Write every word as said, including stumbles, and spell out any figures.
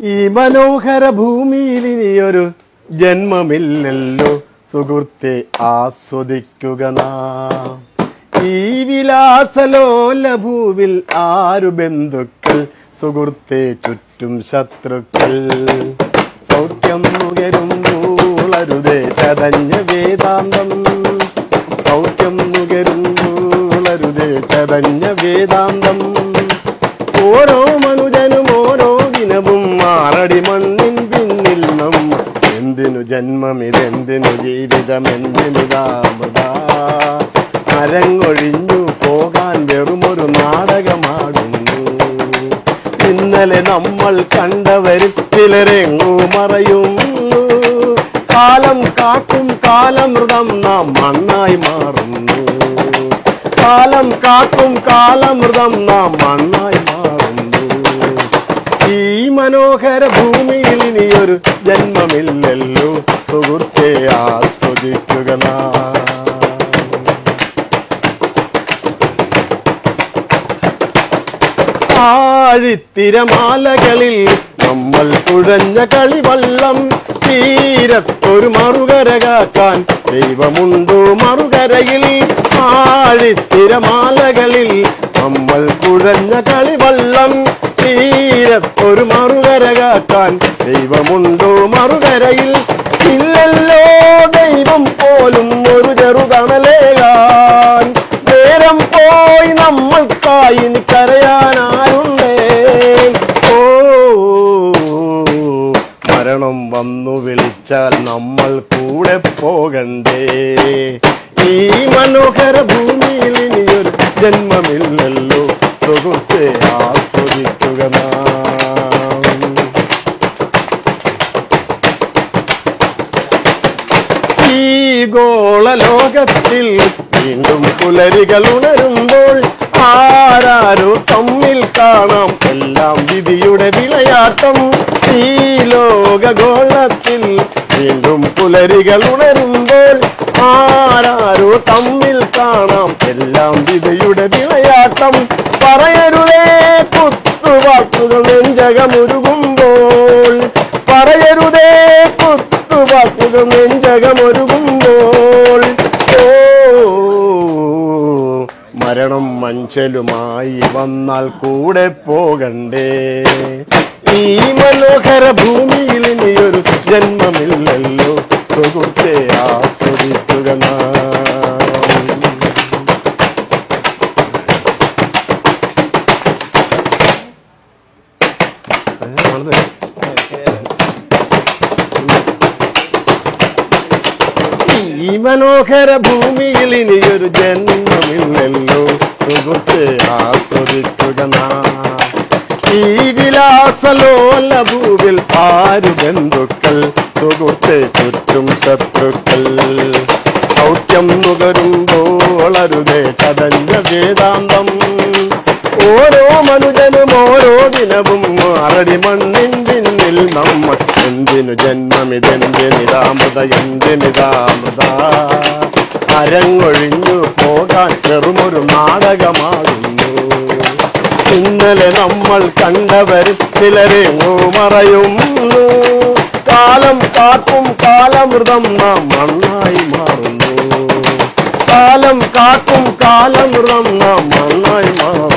ഈ മനോഹര ഭൂമിയിൽ ഇനിയൊരു ജന്മമില്ലല്ലോ സുഹൃത്തെ, ആസ്വദിക്കുക നാം ഈ വിലാസലോല ഭൂവിൽ. ആരു ബന്ധുക്കൾ സുഹൃത്തെ, ചുറ്റും ശത്രുക്കൾ. സൗഖ്യം നുകരുന്നൂളരുതേ ചതഞ്ഞ വേദാന്തം, സൗഖ്യം നുകരുന്നൂളരുതേ ചതഞ്ഞ വേദാന്തം. ഓരോ മനുജനും ഓരോ ദിനവും മാറടി മണ്ണിൻ പിന്നിൽ നമ്മ. എന്തിനു ജന്മമിതെന്തിനു ജീവിതം, എന്തിനുതാമൃത. അരങ്ങൊഴിഞ്ഞു പോകാൻ വെറുമൊരു നാടകമാടുന്നു. ഇന്നലെ നമ്മൾ കണ്ടവരിൽ ചിലരെങ്ങു മറയുന്നു. കാലം കാക്കും കാലമൃതം നാം മണ്ണായി മാറുന്നു. കാലം കാക്കും കാലമൃതം നാം മണ്ണായി മാറുന്നു. ഈ മനോഹര ഭൂമിയിൽ ഇനിയൊരു ജന്മമില്ലല്ലോ സുഹൃത്തെ, ആസ്വദിക്കുക നാം. ആഴിത്തിരമാലകളിൽ നമ്മൾ തുഴഞ്ഞ കളിവള്ളം. തീരത്തൊരു മറുകര കാക്കാൻ ദൈവമുണ്ടോ മറുകരയിൽ. ആഴിത്തിരമാലകളിൽ നമ്മൾ തുഴഞ്ഞ കളിവള്ളം. തീരത്തൊരു മറുകര കാക്കാൻ ദൈവമുണ്ടോ മറുകരയിൽ. ഇല്ലല്ലോ ദൈവം പോലും ഒരു ചെറുതണലേകാൻ. നേരം പോയി നമ്മൾക്കായി കരയാനാരുണ്ടേ. ഓ മരണം വന്നു വിളിച്ചാൽ നമ്മൾ കൂടെ പോകണ്ടേ. ഈ മനോഹര ഭൂമിയിൽ ഇനിയൊരു ജന്മമില്ലല്ലോ സുഹൃത്തെ, ആസ്വദിക്കുക നാം. ഈ ഗോളലോകത്തിൽ വീണ്ടും പുലരികൾ ഉണരുമ്പോൾ ആരാരോ തമ്മിൽ കാണാം എല്ലാം വിധിയുടെ വിളയാട്ടം. ഈ ലോകഗോളത്തിൽ വീണ്ടും പുലരികൾ ഉണരുമ്പോൾ ആരാരോ തമ്മിൽ കാണാം എല്ലാം വിധിയുടെ വിളയാട്ടം. പറയരുതേ കുത്തുവാക്കുകൾ നെഞ്ചകമൊരുകുമ്പോൾ, പറയരുതേ കുത്തുവാക്കുകൾ നെഞ്ചകമൊരുകുമ്പോൾ. ഓ മരണം മഞ്ചലുമായി വന്നാൽ കൂടെ പോകണ്ടേ. ഈ മനോഹര ഭൂമിയിൽ ഇനിയൊരു ജന്മമില്ലല്ലോ സുഹൃത്തെ, ആസ്വദിക്കുക നാം. ഈ മനോഹര ഭൂമിയിൽ ഇനിയൊരു ജന്മമില്ലല്ലോ സുഹൃത്തെ, ആസ്വദിക്കുക നാം. ഈ വിലാസലോല ഭൂവിൽ ആരു ബന്ധുക്കൾ സുഹൃത്തെ, ചുറ്റും ശത്രുക്കൾ. സൗഖ്യം നുകരുമ്പോളരുതേ ചതഞ്ഞ വേദാന്തം. ഓരോ മനുജനും ഓരോ ദിനവും മാറടി മണ്ണിൻ പിന്നിൽ നമ്മൾ. എന്തിനു ജന്മമിതെന്തിനിതാമൃത, എന്തിനിതാമൃത. അരങ്ങൊഴിഞ്ഞു പോകാൻ വെറുമൊരു നാടകമാകുന്നു. ഇന്നലെ നമ്മൾ കണ്ടവരിൽ ചിലരെങ്ങോ മറയുന്നു. കാലം കാക്കും കാലമൃതം നാം മണ്ണായി മാറുന്നു. കാലം കാക്കും കാലമൃതം നാം മണ്ണായി മാറുന്നു.